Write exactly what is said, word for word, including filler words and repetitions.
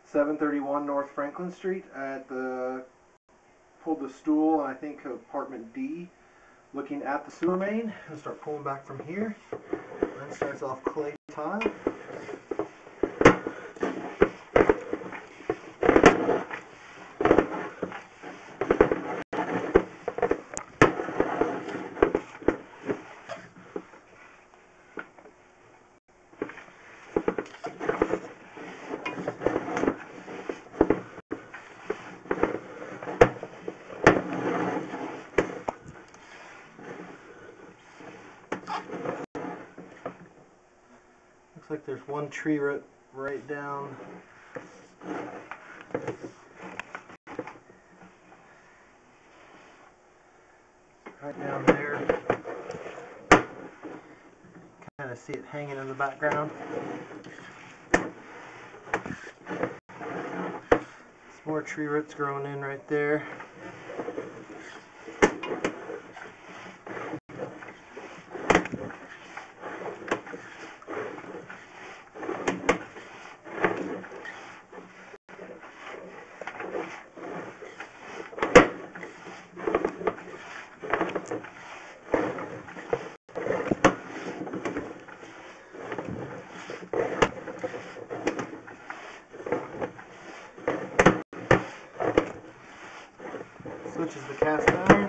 seven thirty-one North Franklin Street at the, pulled the stool, I think apartment D, looking at the sewer main. And start pulling back from here. Then starts off clay tile. Looks like there's one tree root right down right down there. Kind of see it hanging in the background. Some more tree roots growing in right there. Switches the cast iron.